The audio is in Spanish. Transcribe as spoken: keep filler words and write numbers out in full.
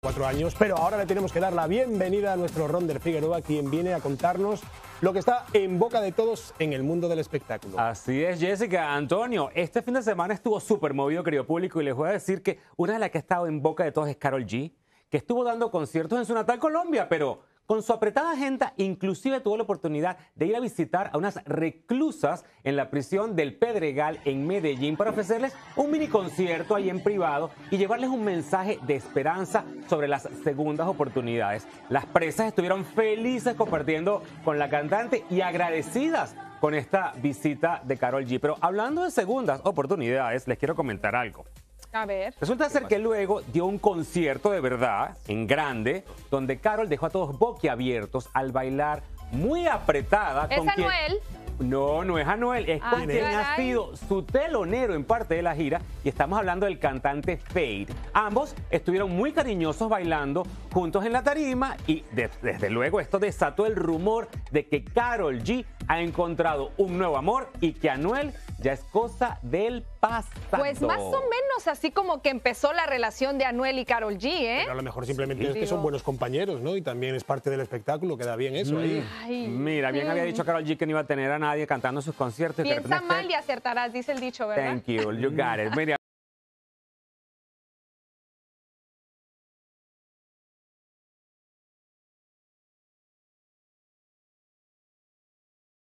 cuatro años, pero ahora le tenemos que dar la bienvenida a nuestro Ronder Figueroa, quien viene a contarnos lo que está en boca de todos en el mundo del espectáculo. Así es, Jessica. Antonio, este fin de semana estuvo súper movido, querido público, y les voy a decir que una de las que ha estado en boca de todos es Karol G, que estuvo dando conciertos en su natal Colombia, pero con su apretada agenda, inclusive tuvo la oportunidad de ir a visitar a unas reclusas en la prisión del Pedregal en Medellín para ofrecerles un mini concierto ahí en privado y llevarles un mensaje de esperanza sobre las segundas oportunidades. Las presas estuvieron felices compartiendo con la cantante y agradecidas con esta visita de Karol G. Pero hablando de segundas oportunidades, les quiero comentar algo. A ver. Resulta ser que luego dio un concierto de verdad, en grande, donde Karol dejó a todos boquiabiertos al bailar muy apretada. ¿Es con quien... Anuel? No, no es Anuel, es con Ah, quien ha caray. sido su telonero en parte de la gira, y estamos hablando del cantante Fade. Ambos estuvieron muy cariñosos bailando juntos en la tarima y de- desde luego esto desató el rumor de que Karol G ha encontrado un nuevo amor y que Anuel ya es cosa del pasado. Pues más o menos así como que empezó la relación de Anuel y Karol G, ¿eh? Pero a lo mejor simplemente Sí. es que son Digo. buenos compañeros, ¿no? Y también es parte del espectáculo, queda bien eso ahí. Ay. Mira, bien había dicho Karol G que no iba a tener a nadie cantando sus conciertos. y que de Piensa repente mal y acertarás, dice el dicho, ¿verdad? Thank you, you got it. Mira,